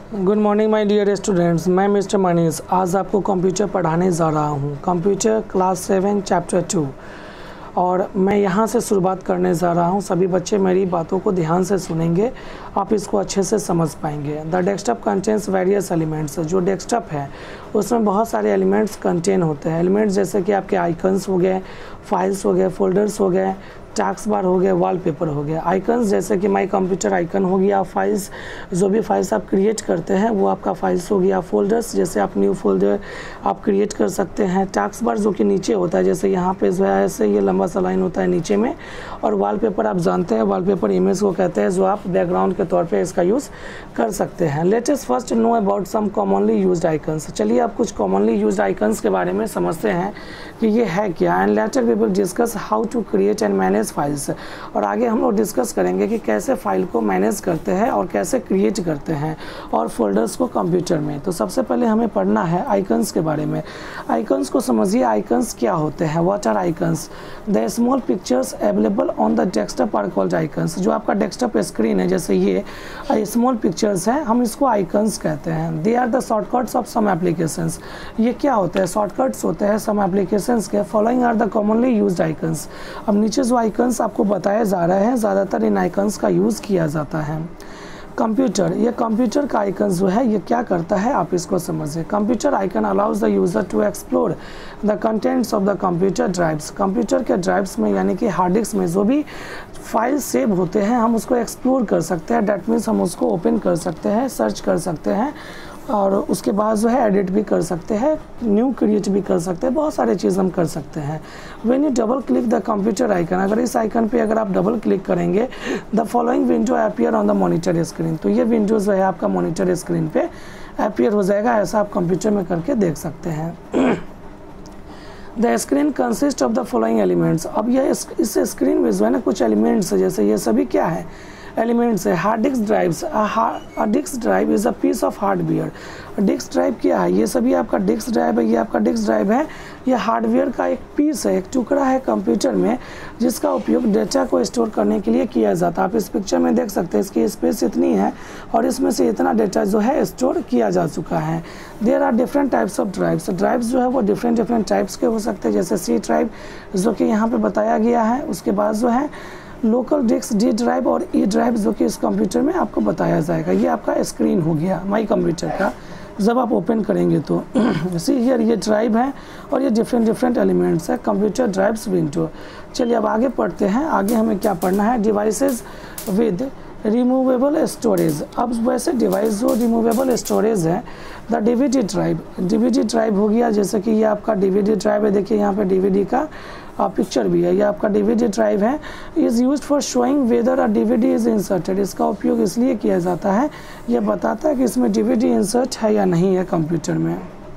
Good morning my dear students, मैं Mister Manish आज आपको कंप्यूटर पढ़ाने जा रहा हूँ। कंप्यूटर क्लास 7 चैप्टर 2 और मैं यहाँ से शुरुआत करने जा रहा हूँ। सभी बच्चे मेरी बातों को ध्यान से सुनेंगे, आप इसको अच्छे से समझ पाएंगे। The desktop contains various elements. जो डेस्कटॉप है उसमें बहुत सारे एलिमेंट्स कंटेन होते हैं। एलिमेंट्स जैसे कि आपके आइकन्स हो गए, फाइल्स हो गए, फोल्डर्स हो गए, टास्क बार हो गया, वॉलपेपर हो गया। आइकन्स जैसे कि माई कंप्यूटर आइकन हो गया, फाइल्स जो भी फाइल्स आप क्रिएट करते हैं वो आपका फाइल्स हो गया। फोल्डर्स जैसे आप न्यू फोल्डर आप क्रिएट कर सकते हैं। टास्क बार जो कि नीचे होता है, जैसे यहाँ पे जो है ऐसे ये लंबा सा लाइन होता है नीचे में। और वॉलपेपर आप जानते हैं, वॉलपेपर इमेज को कहते हैं, जो आप बैकग्राउंड के तौर पर इसका यूज़ कर सकते हैं। Let us first know about some commonly used icons. चलिए आप कुछ कॉमनली यूज्ड आइकन्स के बारे में समझते हैं कि ये है क्या। And later we will discuss how to create and manage files. और आगे हम लोग डिस्कस करेंगे कि कैसे फाइल को मैनेज करते हैं और कैसे क्रिएट करते हैं और फोल्डर्स को कंप्यूटर में। तो सबसे पहले हमें पढ़ना है आइकन्स के बारे में। आइकन्स को समझिए, आइकन्स क्या होते हैं। What are icons? The small pictures available on the desktop are called icons. जो आपका डेस्कटॉप स्क्रीन है, जैसे ये स्मॉल पिक्चर्स हैं, हम इसको आइकन्स कहते हैं। They are the shortcuts of some applications. ये क्या होते हैं? शॉर्टकट्स होते हैं सम एप्लीकेशंस के। Following are the commonly used icons. अब नीचे जो आइकन्स आपको बताए जा रहे हैं, ज़्यादातर इन आइकन्स का यूज़ किया जाता है। कंप्यूटर, ये कंप्यूटर का आइकन जो है ये क्या करता है आप इसको समझिए। Computer icon allows the user to explore the contents of the computer drives. Computer के ड्राइव्स में यानी कि हार्ड डिस्क में जो भी फाइल सेव होते हैं हम उसको एक्सप्लोर कर सकते हैं। डैट मीन्स हम उसको ओपन कर सकते हैं, सर्च कर सकते हैं और उसके बाद जो है एडिट भी कर सकते हैं, न्यू क्रिएट भी कर सकते हैं, बहुत सारे चीज़ हम कर सकते हैं। When you double click the computer icon, अगर इस आइकन पे अगर आप डबल क्लिक करेंगे, the following window appear on the monitor screen. तो ये विंडो जो है आपका मॉनिटर स्क्रीन पे अपीयर हो जाएगा। ऐसा आप कंप्यूटर में करके देख सकते हैं। The screen consist of the following elements. अब यह इस स्क्रीन में जो है ना कुछ एलिमेंट्स है, जैसे ये सभी क्या है एलिमेंट्स है। Hard disk drives. A disk drive is a piece of hardware. Disk drive क्या है? ये सभी आपका डिस्क ड्राइव है, ये आपका डिस्क ड्राइव है। ये हार्डवेयर का एक पीस है, एक टुकड़ा है कंप्यूटर में, जिसका उपयोग डेटा को स्टोर करने के लिए किया जाता है। आप इस पिक्चर में देख सकते हैं इसकी स्पेस इतनी है और इसमें से इतना डेटा जो है स्टोर किया जा चुका है। There are different types of drives. Drives जो है वो डिफरेंट टाइप्स के हो सकते हैं, जैसे सी ड्राइव जो कि यहाँ पर बताया गया है। उसके बाद जो है लोकल डिस्क डी ड्राइव और ई ड्राइव जो कि इस कंप्यूटर में आपको बताया जाएगा। ये आपका स्क्रीन हो गया माई कंप्यूटर का, जब आप ओपन करेंगे तो सी हियर ये ड्राइव है और ये डिफरेंट एलिमेंट्स है कंप्यूटर ड्राइव्स विंडो। चलिए अब आगे पढ़ते हैं। आगे हमें क्या पढ़ना है? Devices with removable storage. अब वैसे डिवाइस जो रिमूवेबल स्टोरेज है, the DVD drive. DVD drive हो गया, जैसे कि ये आपका डीवीडी ड्राइव है। देखिए यहाँ पे डीवीडी का पिक्चर भी है। ये आपका डीवीडी ड्राइव है। Is used for showing whether a DVD is inserted. इसका उपयोग इसलिए किया जाता है, यह बताता है कि इसमें डीवीडी इंसर्ट है या नहीं है कंप्यूटर में।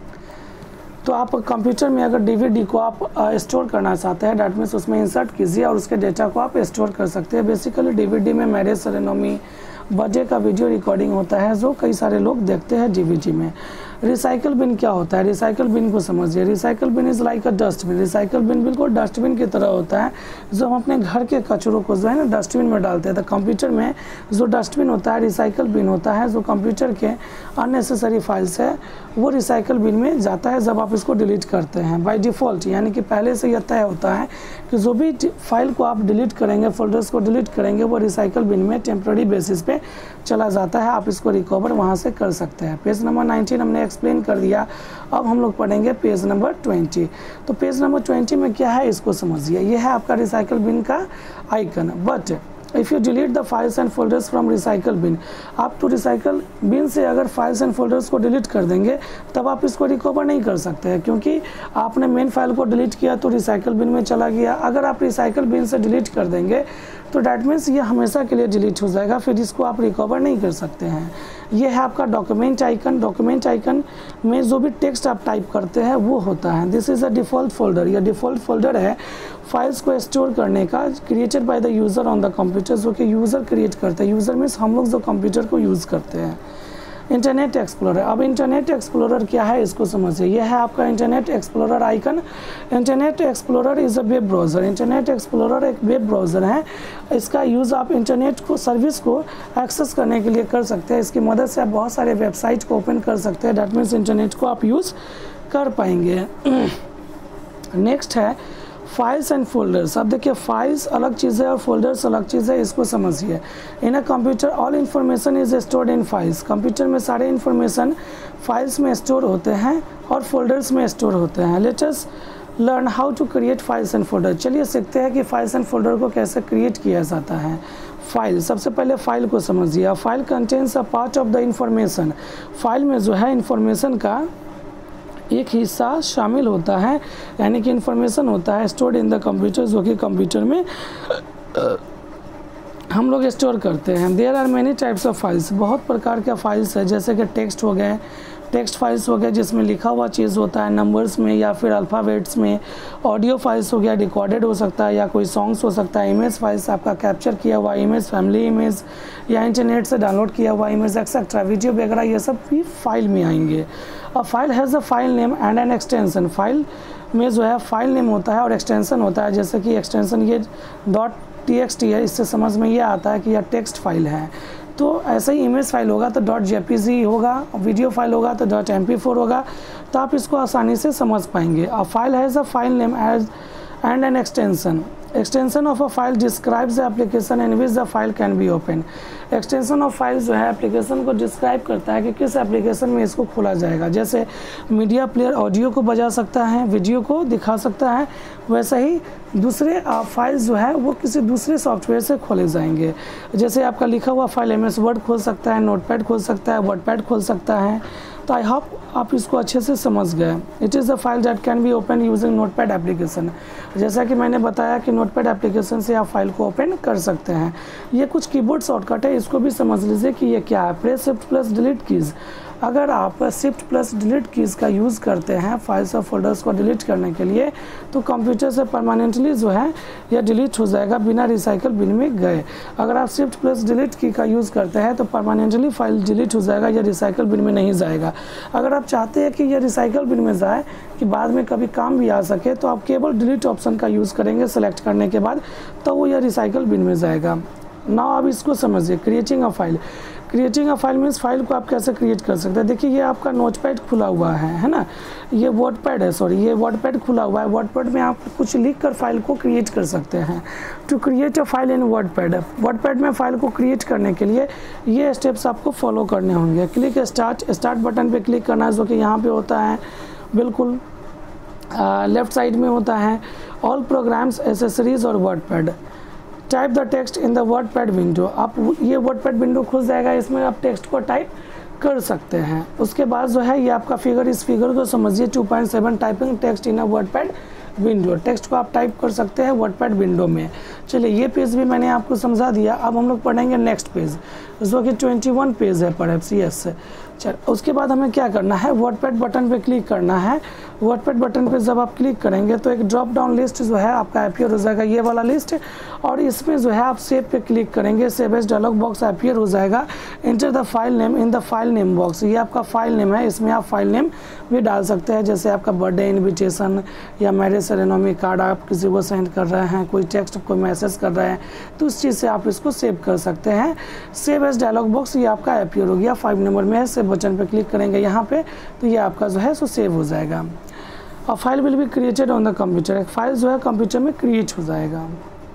तो आप कंप्यूटर में अगर डीवीडी को आप स्टोर करना चाहते हैं, डैट मीन्स उसमें इंसर्ट कीजिए और उसके डेटा को आप स्टोर कर सकते हैं। बेसिकली डीवीडी में मैरिज सेरेमनी, बर्थडे का वीडियो रिकॉर्डिंग होता है, जो कई सारे लोग देखते हैं डीवीडी में। रिसाइकल बिन क्या होता है? रिसाइकल बिन को समझिए। Recycle bin is like a dustbin. Recycle bin बिल्कुल डस्टबिन की तरह होता है, जो हम अपने घर के कचरों को जो है ना डस्टबिन में डालते हैं। तो कंप्यूटर में जो डस्टबिन होता है रिसाइकल बिन होता है, जो कंप्यूटर के अननेसेसरी फाइल्स है वो रिसाइकल बिन में जाता है जब आप इसको डिलीट करते हैं। बाय डिफ़ॉल्ट यानी कि पहले से यह तय होता है कि जो भी फाइल को आप डिलीट करेंगे, फोल्डर्स को डिलीट करेंगे, वो रिसाइकल बिन में टेम्प्रेरी बेसिस पे चला जाता है। आप इसको रिकवर वहाँ से कर सकते हैं। पेज नंबर 19 हमने एक्सप्लेन कर दिया। अब हम लोग पढ़ेंगे पेज नंबर 20। तो पेज नंबर 20 में क्या है इसको समझिए। ये है आपका रिसाइकल बिन का icon. But if you delete the files and folders from recycle bin, आप तो रिसाइकल बिन से अगर फाइल्स एंड फोल्डर्स को डिलीट कर देंगे तब आप इसको रिकवर नहीं कर सकते हैं, क्योंकि आपने मेन फाइल को डिलीट किया तो रिसाइकल बिन में चला गया। अगर आप रिसाइकल बिन से डिलीट कर देंगे तो डैट मीन्स ये हमेशा के लिए डिलीट हो जाएगा, फिर इसको आप रिकवर नहीं कर सकते हैं। ये है आपका डॉक्यूमेंट आइकन। डॉक्यूमेंट आइकन में जो भी टेक्स्ट आप टाइप करते हैं वो होता है। This is a default folder. यह डिफ़ॉल्ट फोल्डर है फाइल्स को स्टोर करने का, created by the user on the computer, जो कि यूज़र क्रिएट करते हैं। यूज़र मीन्स हम लोग जो कंप्यूटर को यूज़ करते हैं। Internet Explorer. अब इंटरनेट एक्सप्लोरर क्या है इसको समझिए। यह है आपका Internet Explorer icon. Internet Explorer is a web browser. Internet Explorer एक वेब ब्राउज़र है। इसका यूज़ आप इंटरनेट को सर्विस को एक्सेस करने के लिए कर सकते हैं। इसकी मदद से आप बहुत सारे वेबसाइट को ओपन कर सकते हैं। डैट मीन्स इंटरनेट को आप यूज़ कर पाएंगे। नेक्स्ट है फाइल्स एंड फोल्डर्स। अब देखिए फाइल्स अलग चीज़ है और फोल्डर्स अलग चीज़ है, इसको समझिए। In a computer all information is stored in files. Computer में सारे इन्फॉर्मेशन फाइल्स में स्टोर होते हैं और फोल्डर्स में स्टोर होते हैं। Let us learn how to create files and folder. चलिए सीखते हैं कि फाइल्स एंड फोल्डर को कैसे क्रिएट किया जाता है। फाइल, सबसे पहले फाइल को समझिए। File contains a part of the information. File में जो है इन्फॉर्मेशन का एक हिस्सा शामिल होता है, यानी कि इन्फॉर्मेशन होता है स्टोर्ड इन द कंप्यूटर, जो कि कंप्यूटर में हम लोग स्टोर करते हैं। There are many types of files. बहुत प्रकार के फाइल्स है, जैसे कि टेक्स्ट हो गए, टेक्स्ट फाइल्स हो गए जिसमें लिखा हुआ चीज़ होता है नंबर्स में या फिर अल्फ़ाबेट्स में। ऑडियो फाइल्स हो गया, रिकॉर्डेड हो सकता है या कोई सॉन्ग्स हो सकता है। इमेज फाइल्स आपका कैप्चर किया हुआ इमेज, फैमिली इमेज या इंटरनेट से डाउनलोड किया हुआ इमेज एक्सेट्रा, वीडियो वगैरह, ये सब भी फाइल में आएंगे। A file has a file name and an extension. File में जो है फाइल नेम होता है और एक्सटेंशन होता है, जैसे कि एक्सटेंशन ये .txt है, इससे समझ में ये आता है कि यह टेक्स्ट फाइल है। तो ऐसे ही इमेज फाइल होगा तो .jpg होगा, वीडियो फाइल होगा तो .mp4 होगा। तो आप इसको आसानी से समझ पाएंगे। A file has a file name and an extension. Extension of a file describes the application in which the file can be open. Extension of file जो है एप्लीकेशन को डिस्क्राइब करता है कि किस एप्लीकेशन में इसको खोला जाएगा। जैसे मीडिया प्लेयर ऑडियो को बजा सकता है, वीडियो को दिखा सकता है, वैसे ही दूसरे फाइल्स जो है वो किसी दूसरे सॉफ्टवेयर से खोले जाएंगे। जैसे आपका लिखा हुआ फाइल MS वर्ड खोल सकता है, नोटपैड खोल सकता है, वर्डपैड खोल सकता है। तो आई होप आप इसको अच्छे से समझ गए। It is a file that can be open using Notepad application. जैसा कि मैंने बताया कि नोटपैड एप्लीकेशन से आप फाइल को ओपन कर सकते हैं। ये कुछ कीबोर्ड शॉर्टकट है, इसको भी समझ लीजिए कि ये क्या है। Press shift plus delete keys. अगर आप शिफ्ट प्लस डिलीट कीज़ का यूज़ करते हैं फाइल्स और फोल्डर्स को डिलीट करने के लिए, तो कंप्यूटर से परमानेंटली जो है यह डिलीट हो जाएगा बिना रिसाइकल बिन में गए। अगर आप शिफ्ट प्लस डिलीट की का यूज़ करते हैं तो परमानेंटली फाइल डिलीट हो जाएगा, यह रिसाइकल बिन में नहीं जाएगा। अगर आप चाहते हैं कि यह रिसाइकल बिन में जाए, कि बाद में कभी काम भी आ सके, तो आप केवल डिलीट ऑप्शन का यूज़ करेंगे सेलेक्ट करने के बाद, तो वो यह रिसाइकल बिन में जाएगा। नाउ आप इसको समझिए। Creating a file. Creating a file means file को आप कैसे क्रिएट कर सकते हैं। देखिए ये आपका नोटपैड खुला हुआ है ना, ये वर्डपैड है, सॉरी ये वर्डपैड खुला हुआ है। वर्डपैड में आप कुछ लिख कर फाइल को क्रिएट कर सकते हैं। To create a file in WordPad. WordPad में फाइल को क्रिएट करने के लिए ये स्टेप्स आपको फॉलो करने होंगे। क्लिक स्टार्ट बटन पे क्लिक करना है, जो कि यहाँ पे होता है बिल्कुल लेफ्ट साइड में होता है। ऑल प्रोग्राम्स, एसेसरीज और WordPad. Type the text in the WordPad window. आप ये वर्डपैड विंडो खुल जाएगा, इसमें आप टेक्स्ट को टाइप कर सकते हैं। उसके बाद जो है ये आपका फिगर, इस फिगर को समझिए 2.7 typing text in a WordPad window. Text को आप टाइप कर सकते हैं वर्डपैड विंडो में। चलिए ये पेज भी मैंने आपको समझा दिया। अब हम लोग पढ़ेंगे नेक्स्ट पेज, जो कि 21 पेज है परहैप्स, यस। चल उसके बाद हमें क्या करना है, वर्डपैड बटन पे क्लिक करना है। वर्डपैड बटन पे जब आप क्लिक करेंगे तो एक ड्रॉप डाउन लिस्ट जो है आपका अपीयर हो जाएगा, ये वाला लिस्ट। और इसमें जो है आप सेव पे क्लिक करेंगे, save as dialog box appear हो जाएगा। Enter the file name in the file name box. ये आपका फाइल नेम है, इसमें आप फाइल नेम भी डाल सकते हैं, जैसे आपका बर्थडे इन्विटेशन या मैरिज सेरेमनी कार्ड आप किसी को सेंड कर रहे हैं, कोई टेक्स्ट कोई मैसेज कर रहे हैं, तो उस चीज़ से आप इसको सेव कर सकते हैं। सेव एज डायलॉग बॉक्स ये आपका अपीयर हो गया, 5 नंबर में है। सेव बटन पे क्लिक करेंगे यहाँ पे, तो ये आपका जो है सो सेव हो जाएगा। और file will be created on the computer. एक फाइल जो है कंप्यूटर में क्रिएट हो जाएगा।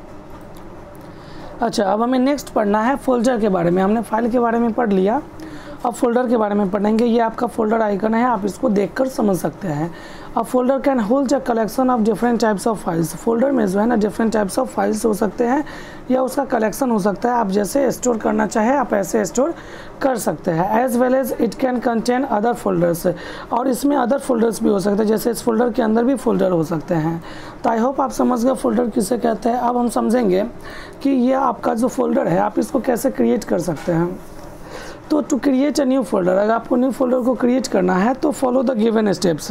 अच्छा, अब हमें नेक्स्ट पढ़ना है फोल्डर के बारे में। हमने फाइल के बारे में पढ़ लिया, अब फोल्डर के बारे में पढ़ेंगे। ये आपका फोल्डर आइकन है, आप इसको देखकर समझ सकते हैं। अब folder can hold a collection of different types of files. Folder में जो है ना डिफरेंट टाइप्स ऑफ फाइल्स हो सकते हैं या उसका कलेक्शन हो सकता है। आप जैसे स्टोर करना चाहे आप ऐसे स्टोर कर सकते हैं। As well as it can contain other folders. और इसमें अदर फोल्डर्स भी हो सकते हैं, जैसे इस फोल्डर के अंदर भी फोल्डर हो सकते हैं। तो आई होप आप समझ गए फोल्डर किसे कहते हैं। अब हम समझेंगे कि ये आपका जो फोल्डर है आप इसको कैसे क्रिएट कर सकते हैं। तो to create a new folder, अगर आपको न्यू फोल्डर को क्रिएट करना है तो फॉलो द गिवन स्टेप्स।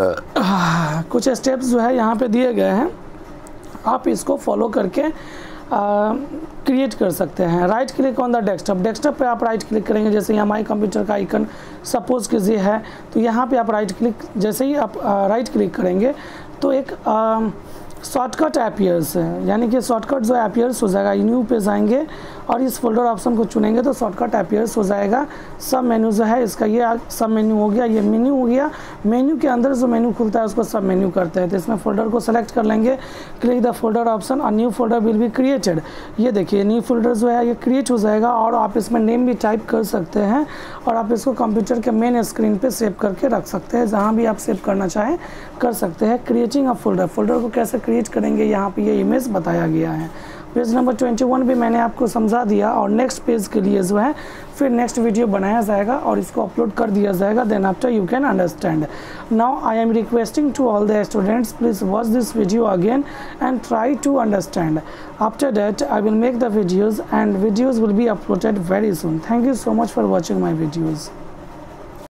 कुछ स्टेप्स जो है यहाँ पे दिए गए हैं, आप इसको फॉलो करके क्रिएट कर सकते हैं। Right click on the desktop, desktop पे आप राइट क्लिक करेंगे, जैसे यहाँ माई कंप्यूटर का आइकन सपोज कीजिए है, तो यहाँ पे आप राइट क्लिक, जैसे ही आप राइट क्लिक करेंगे तो एक शॉर्टकट अपीयर्स है, यानी कि शॉर्टकट जो अपीयर्स हो जाएगा। न्यू पे जाएंगे और इस फोल्डर ऑप्शन को चुनेंगे तो शॉर्टकट अपीयर्स हो जाएगा। सब मेन्यू जो है इसका ये सब मेन्यू हो गया, ये मेन्यू हो गया। मेन्यू के अंदर जो मेन्यू खुलता है उसको सब मेन्यू करते हैं। तो इसमें फोल्डर को सेलेक्ट कर लेंगे, क्लिक द फोल्डर ऑप्शन और new folder will be created. ये देखिए न्यू फोल्डर जो है ये क्रिएट हो जाएगा और आप इसमें नेम भी टाइप कर सकते हैं और आप इसको कंप्यूटर के मेन स्क्रीन पर सेव करके रख सकते हैं, जहाँ भी आप सेव करना चाहें कर सकते हैं। क्रिएटिंग अ फोल्डर, फोल्डर को कैसे क्रिएट करेंगे यहाँ पे ये इमेज बताया गया है। पेज नंबर 21 भी मैंने आपको समझा दिया और नेक्स्ट पेज के लिए जो है फिर नेक्स्ट वीडियो बनाया जाएगा और इसको अपलोड कर दिया जाएगा, then after you can understand. Now I am requesting to all the students, please watch this video again and try to understand. After that I will make the videos and videos will be uploaded very soon. Thank you so much for watching my videos.